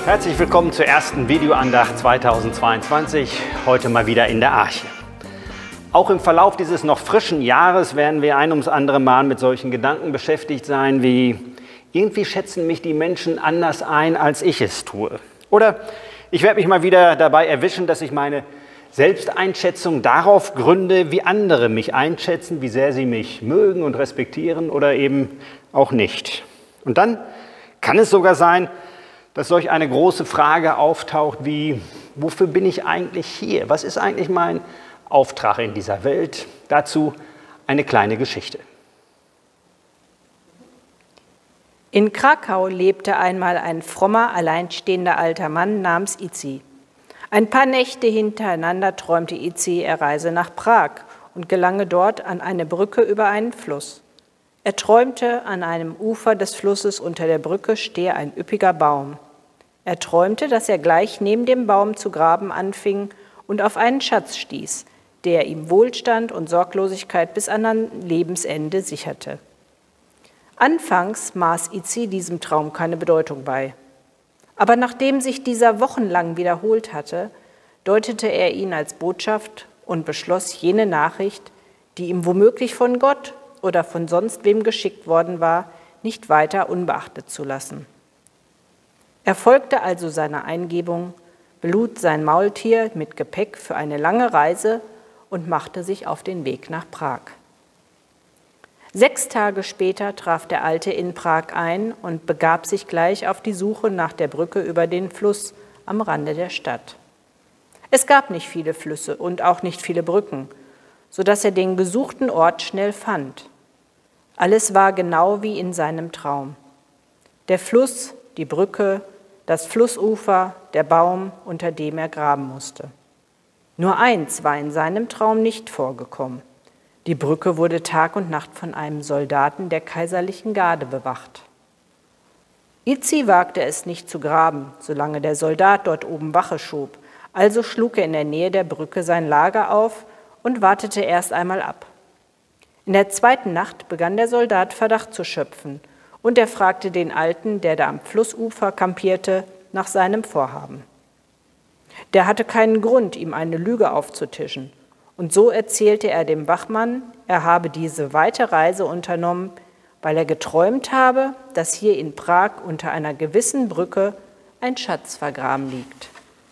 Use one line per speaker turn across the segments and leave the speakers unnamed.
Herzlich willkommen zur ersten Videoandacht 2022, heute mal wieder in der Arche. Auch im Verlauf dieses noch frischen Jahres werden wir ein ums andere Mal mit solchen Gedanken beschäftigt sein wie: Irgendwie schätzen mich die Menschen anders ein, als ich es tue. Oder ich werde mich mal wieder dabei erwischen, dass ich meine Selbsteinschätzung darauf gründe, wie andere mich einschätzen, wie sehr sie mich mögen und respektieren oder eben auch nicht. Und dann kann es sogar sein, dass solch eine große Frage auftaucht wie: Wofür bin ich eigentlich hier? Was ist eigentlich mein Auftrag in dieser Welt? Dazu eine kleine Geschichte.
In Krakau lebte einmal ein frommer, alleinstehender alter Mann namens Itzi. Ein paar Nächte hintereinander träumte Itzi, er reise nach Prag und gelange dort an eine Brücke über einen Fluss. Er träumte, an einem Ufer des Flusses unter der Brücke stehe ein üppiger Baum. Er träumte, dass er gleich neben dem Baum zu graben anfing und auf einen Schatz stieß, der ihm Wohlstand und Sorglosigkeit bis an sein Lebensende sicherte. Anfangs maß Itzi diesem Traum keine Bedeutung bei. Aber nachdem sich dieser wochenlang wiederholt hatte, deutete er ihn als Botschaft und beschloss, jene Nachricht, die ihm womöglich von Gott oder von sonst wem geschickt worden war, nicht weiter unbeachtet zu lassen. Er folgte also seiner Eingebung, belud sein Maultier mit Gepäck für eine lange Reise und machte sich auf den Weg nach Prag. 6 Tage später traf der Alte in Prag ein und begab sich gleich auf die Suche nach der Brücke über den Fluss am Rande der Stadt. Es gab nicht viele Flüsse und auch nicht viele Brücken, sodass er den gesuchten Ort schnell fand. Alles war genau wie in seinem Traum. Der Fluss, die Brücke, das Flussufer, der Baum, unter dem er graben musste. Nur eins war in seinem Traum nicht vorgekommen. Die Brücke wurde Tag und Nacht von einem Soldaten der kaiserlichen Garde bewacht. Itzi wagte es nicht zu graben, solange der Soldat dort oben Wache schob. Also schlug er in der Nähe der Brücke sein Lager auf und wartete erst einmal ab. In der zweiten Nacht begann der Soldat Verdacht zu schöpfen und er fragte den Alten, der da am Flussufer kampierte, nach seinem Vorhaben. Der hatte keinen Grund, ihm eine Lüge aufzutischen. Und so erzählte er dem Wachmann, er habe diese weite Reise unternommen, weil er geträumt habe, dass hier in Prag unter einer gewissen Brücke ein Schatz vergraben liegt.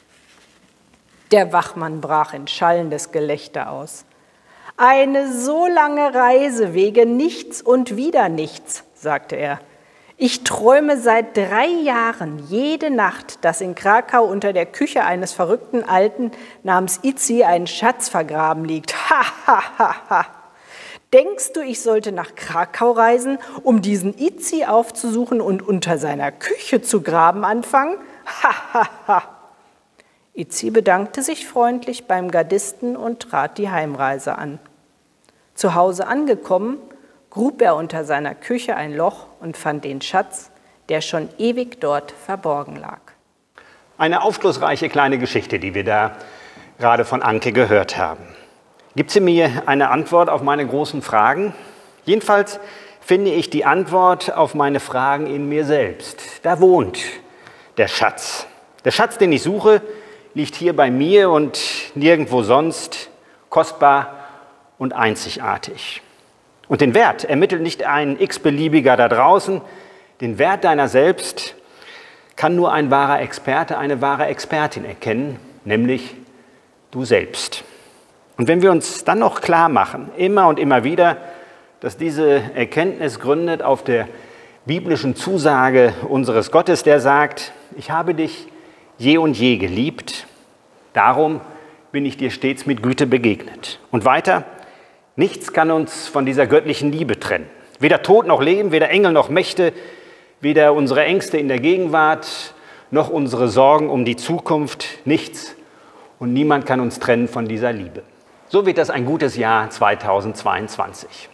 Der Wachmann brach in schallendes Gelächter aus. Eine so lange Reise wegen nichts und wieder nichts, sagte er. Ich träume seit 3 Jahren jede Nacht, dass in Krakau unter der Küche eines verrückten Alten namens Itzi ein Schatz vergraben liegt. Ha, ha, ha, ha. Denkst du, ich sollte nach Krakau reisen, um diesen Itzi aufzusuchen und unter seiner Küche zu graben anfangen? Ha, ha, ha. Itzi bedankte sich freundlich beim Gardisten und trat die Heimreise an. Zu Hause angekommen, grub er unter seiner Küche ein Loch und fand den Schatz, der schon ewig dort verborgen lag.
Eine aufschlussreiche kleine Geschichte, die wir da gerade von Anke gehört haben. Gibt sie mir eine Antwort auf meine großen Fragen? Jedenfalls finde ich die Antwort auf meine Fragen in mir selbst. Da wohnt der Schatz. Der Schatz, den ich suche, liegt hier bei mir und nirgendwo sonst, kostbar und einzigartig. Und den Wert ermittelt nicht ein x-beliebiger da draußen. Den Wert deiner selbst kann nur ein wahrer Experte, eine wahre Expertin erkennen, nämlich du selbst. Und wenn wir uns dann noch klar machen, immer und immer wieder, dass diese Erkenntnis gründet auf der biblischen Zusage unseres Gottes, der sagt: Ich habe dich je und je geliebt, darum bin ich dir stets mit Güte begegnet. Und weiter: Nichts kann uns von dieser göttlichen Liebe trennen. Weder Tod noch Leben, weder Engel noch Mächte, weder unsere Ängste in der Gegenwart, noch unsere Sorgen um die Zukunft. Nichts und niemand kann uns trennen von dieser Liebe. So wird das ein gutes Jahr 2022.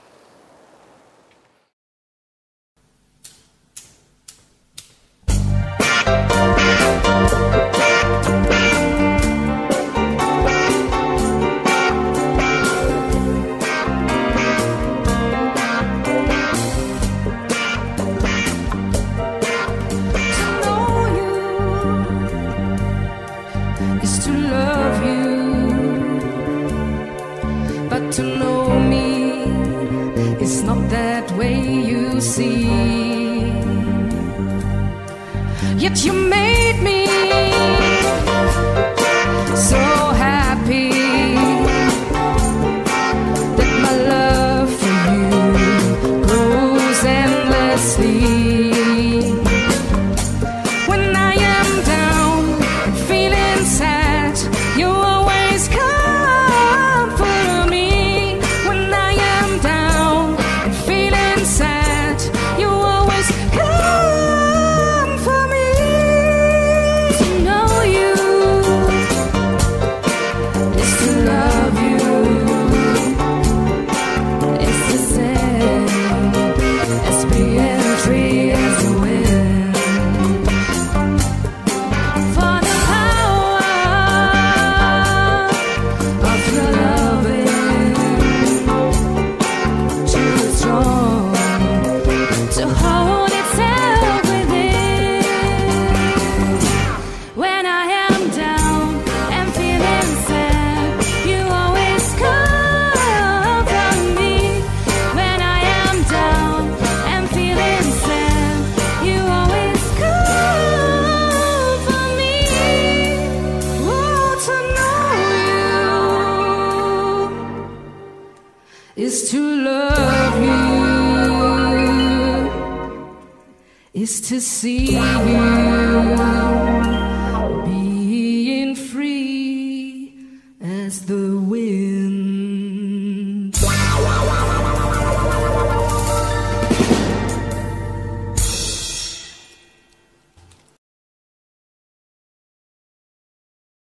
but to know me is not that way, you see. Yet you made me so happy that my love for you grows endlessly. When I am down and feeling sad, you always comfort me. When I am down and feeling sad, you always comfort me. To know you is to love you, is the same as being free as the wind. For the power of your loving, too strong to hold itself within. When I am down and feeling sad, you always comfort me. When I am down and feeling sad, you always comfort me. Oh, to know you is to love you, is to see you